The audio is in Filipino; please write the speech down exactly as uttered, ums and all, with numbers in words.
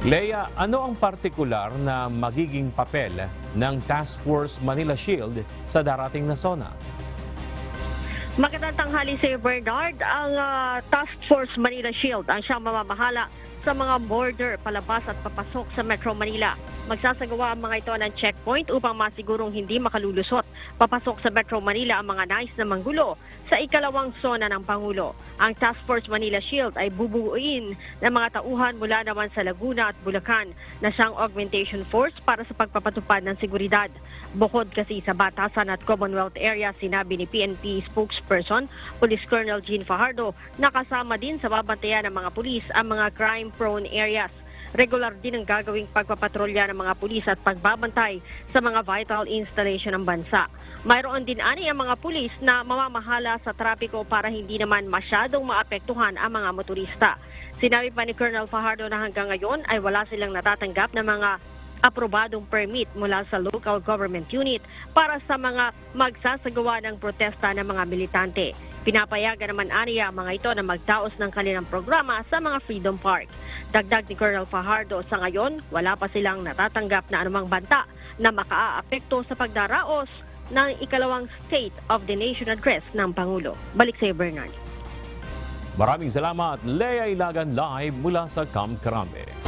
Lea, ano ang partikular na magiging papel ng Task Force Manila Shield sa darating na SONA? Magandang tanghali sa Bernard. Ang uh, Task Force Manila Shield ang siyang mamamahala sa mga border palabas at papasok sa Metro Manila. Magsasagawa ang mga ito ng checkpoint upang masigurong hindi makalulusot papasok sa Metro Manila ang mga nais na manggulo sa ikalawang sona ng Pangulo. Ang Task Force Manila Shield ay bubuuin ng mga tauhan mula naman sa Laguna at Bulacan na siyang augmentation force para sa pagpapatupad ng seguridad. Bukod kasi sa batasan at Commonwealth area, sinabi ni P N P spokesperson Police Colonel Jean Fajardo na kasama din sa babantayan ng mga pulis ang mga crime-prone areas. Regular din ang gagawing pagpapatrolya ng mga pulis at pagbabantay sa mga vital installation ng bansa. Mayroon din ani ang mga pulis na mamamahala sa trapiko para hindi naman masyadong maapektuhan ang mga motorista. Sinabi pa ni Colonel Fajardo na hanggang ngayon ay wala silang natatanggap na mga aprobadong permit mula sa local government unit para sa mga magsasagawa ng protesta ng mga militante. Pinapayagan naman aniya ang mga ito na magdaos ng kanilang programa sa mga Freedom Park. Dagdag ni Colonel Fajardo, sa ngayon, wala pa silang natatanggap na anumang banta na makaaapekto sa pagdaraos ng ikalawang State of the Nation Address ng Pangulo. Balik sa iyo, Bernard. Maraming salamat, Lea Ilagan live mula sa Camp Crame.